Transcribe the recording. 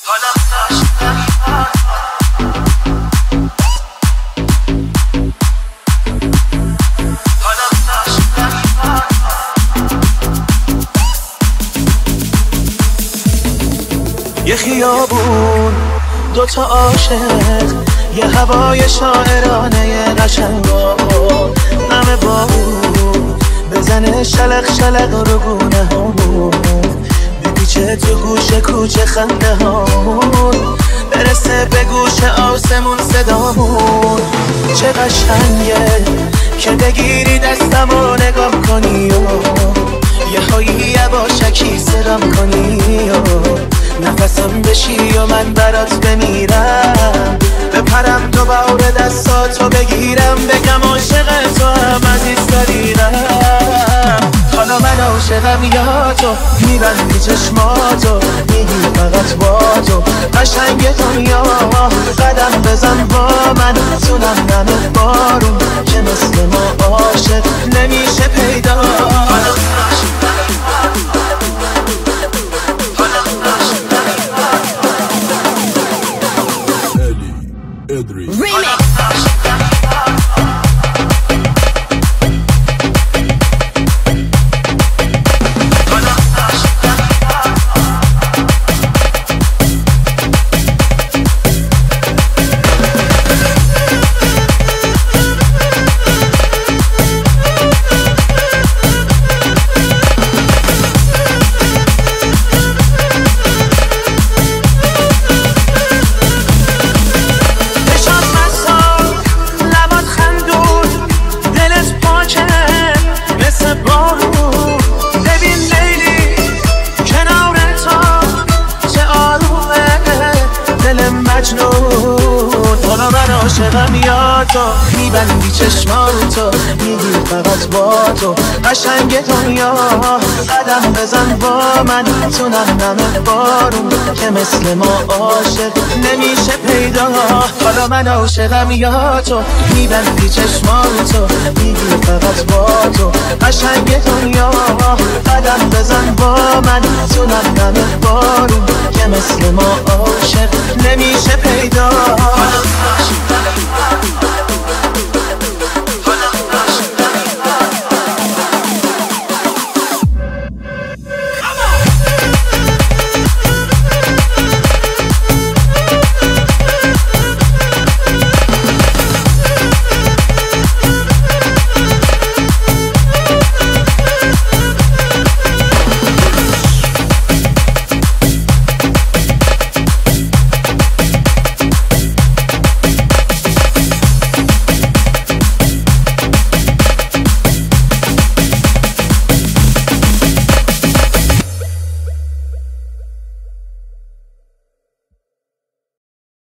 یه خیابون دوتا عاشق، یه هوای شاعرانه قشنگا، نم بارون بزنه شلق شلق رو گونه هامون، بپیچه تو گوش کوچه خنده هامون، برسه به گوش آسمون صدامون. چه قشنگه که بگیری دستم و نگاه کنی و یه هایی یواشکی صدام کنی و نفسم بشی و من برات بمیرم، بپرم دوباره دستاتو بگیرم، بگم عاشق تو هم عزیز داریدم. حالا من عاشقم یا تو، میبندی چشماتو میگی فقط با تو قشنگ دنیا، قدم بزن با من تو نم بارون که مثل ما عاشق نمیشه پیدا. حالا من عاشقم یا تو، میبندی چشماتو میگی فقط با تو قشنگ دنیا، قدم بزن با من تو نم بارون که مثل ما عاشق نمیشه پیدا. حالا من عاشقم یا تو، میبندی چشماتو میگی فقط با تو قشنگ دنیا، قدم بزن با من تو نم بارون که مثل ما عاشق نمیشه پیدا.